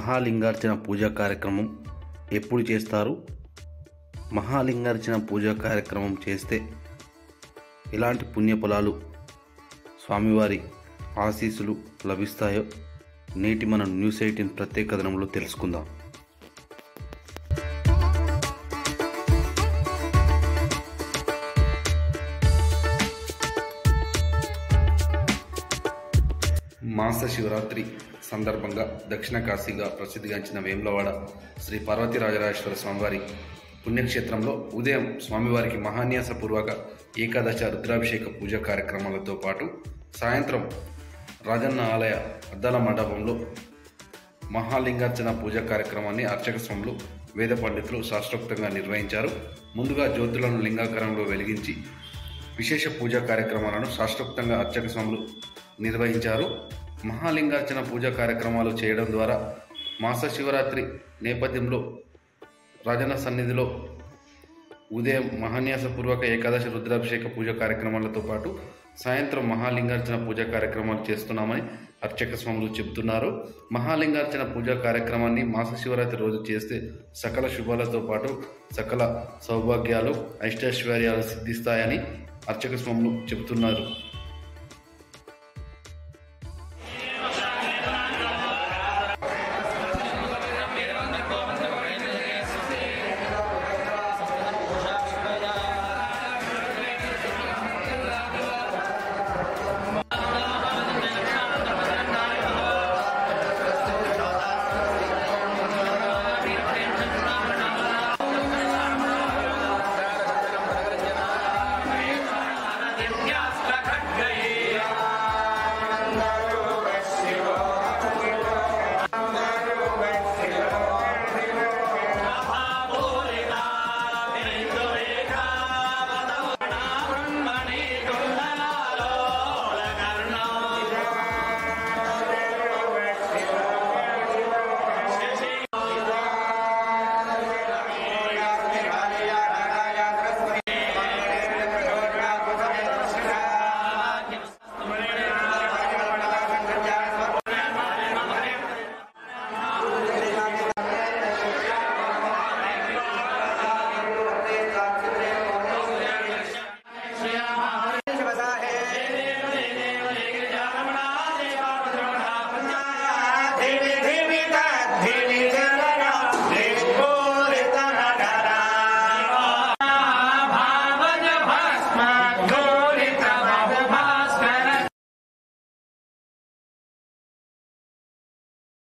మహాలింగార్చన పూజా కార్యక్రమం ఎప్పుడు చేస్తారు? మహాలింగార్చన పూజా కార్యక్రమం చేస్తే ఎలాంటి పుణ్యఫలాలు, స్వామివారి ఆశీస్సులు లభిస్తాయో నేటి మన న్యూస్ 18 ప్రత్యేక కథనంలో తెలుసుకుందాం. మాస శివరాత్రి సందర్భంగా దక్షిణ కాశీగా ప్రసిద్ధిగాంచిన వేములవాడ శ్రీ పార్వతీ రాజరాజేశ్వర స్వామివారి పుణ్యక్షేత్రంలో ఉదయం స్వామివారికి మహాన్యాసపూర్వక ఏకాదశ రుద్రాభిషేక పూజా కార్యక్రమాలతో పాటు సాయంత్రం రాజన్న ఆలయ అద్దాల మండపంలో మహాలింగార్చన పూజా కార్యక్రమాన్ని అర్చక స్వాములు, వేద పండితులు శాస్త్రోక్తంగా నిర్వహించారు. ముందుగా జ్యోతులను లింగాకారంలో వెలిగించి విశేష పూజా కార్యక్రమాలను శాస్త్రోక్తంగా అర్చక స్వాములు నిర్వహించారు. మహాలింగార్చన పూజా కార్యక్రమాలు చేయడం ద్వారా మాస శివరాత్రి నేపథ్యంలో రాజన్న సన్నిధిలో ఉదయం మహాన్యాసపూర్వక ఏకాదశి రుద్రాభిషేక పూజా కార్యక్రమాలతో పాటు సాయంత్రం మహాలింగార్చన పూజా కార్యక్రమాలు చేస్తున్నామని అర్చక స్వాములు చెబుతున్నారు. మహాలింగార్చన పూజా కార్యక్రమాన్ని మాస శివరాత్రి రోజు చేస్తే సకల శుభాలతో పాటు సకల సౌభాగ్యాలు, అష్టైశ్వర్యాలు సిద్ధిస్తాయని అర్చక స్వాములు చెబుతున్నారు.